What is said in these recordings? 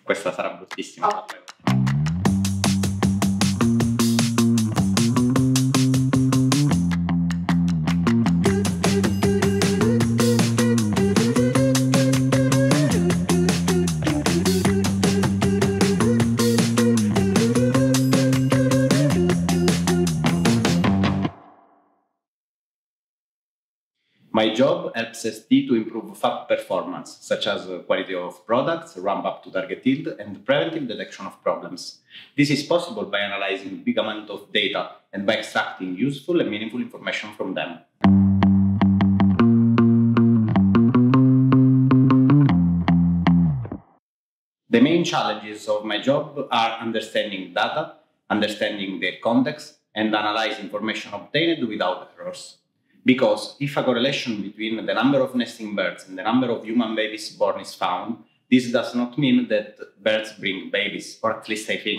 Questa sarà bruttissima. Oh. My job helps ST to improve fab performance, such as quality of products, ramp up to target yield, and preventive detection of problems. This is possible by analyzing a big amount of data and by extracting useful and meaningful information from them. The main challenges of my job are understanding data, understanding their context, and analyze information obtained without errors. Because if a correlation between the number of nesting birds and the number of human babies born is found, this does not mean that birds bring babies, or at least I think.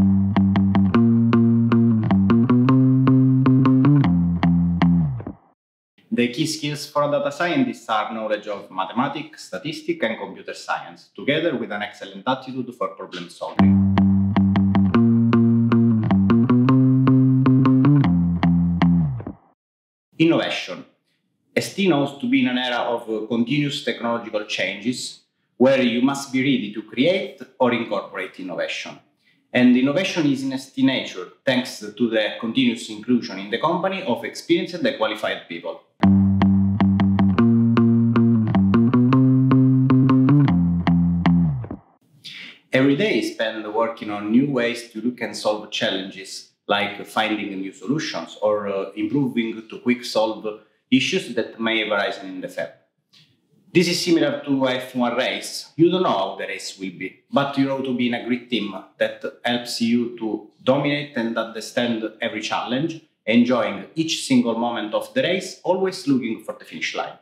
The key skills for a data scientist are knowledge of mathematics, statistics, and computer science, together with an excellent attitude for problem solving. Innovation. ST knows to be in an era of continuous technological changes where you must be ready to create or incorporate innovation. And innovation is in ST nature thanks to the continuous inclusion in the company of experienced and qualified people. Every day I spend working on new ways to look and solve challenges, like finding new solutions or improving to quick solve issues that may arise in the fab. This is similar to a F1 race. You don't know how the race will be, but you know to be in a great team that helps you to dominate and understand every challenge, enjoying each single moment of the race, always looking for the finish line.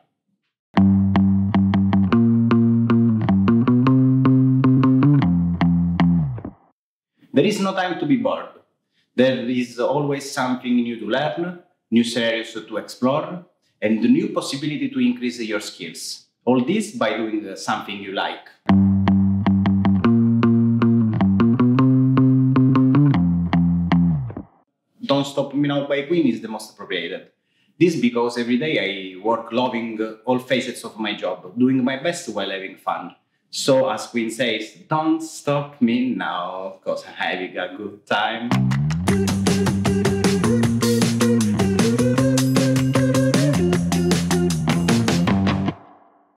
There is no time to be bored. There is always something new to learn, new scenarios to explore, and a new possibility to increase your skills. All this by doing something you like. Don't Stop Me Now by Queen is the most appropriate. This because every day I work loving all facets of my job, doing my best while having fun. So as Queen says, don't stop me now, cause I'm having a good time.